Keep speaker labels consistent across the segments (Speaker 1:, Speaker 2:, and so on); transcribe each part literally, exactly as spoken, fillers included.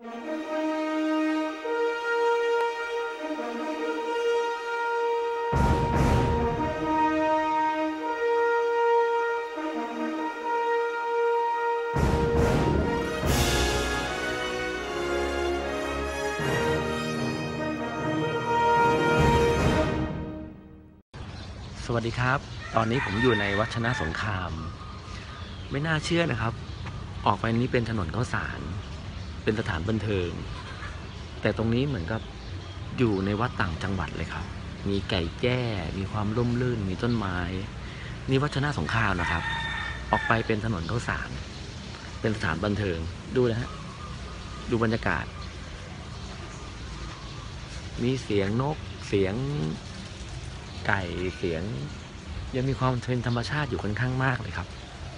Speaker 1: สวัสดีครับตอนนี้ผมอยู่ในวัดชนะสงครามไม่น่าเชื่อนะครับออกไปนี้เป็นถนนข้าวสารเป็นสถานบันเทิงแต่ตรงนี้เหมือนกับอยู่ในวัดต่างจังหวัดเลยครับมีไก่แจ้มีความร่มรื่นมีต้นไม้นี่วัดชนะสงครามนะครับออกไปเป็นถนนข้าวสารเป็นสถานบันเทิงดูนะฮะดูบรรยากาศมีเสียงนกเสียงไก่เสียงยังมีความเป็นธรรมชาติอยู่ค่อนข้างมากเลยครับ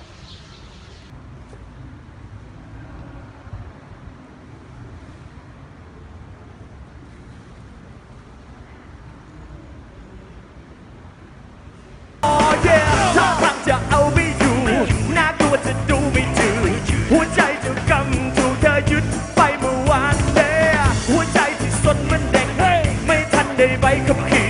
Speaker 2: ถ้าทางจะเอาไม่อยู่น่ากลัวจะดูไม่จืดหัวใจจะกำถูกเธอยึดไปเมื่อวานเลยหัวใจที่สดเหมือนเด็กไม่ทันได้ใบขับขี่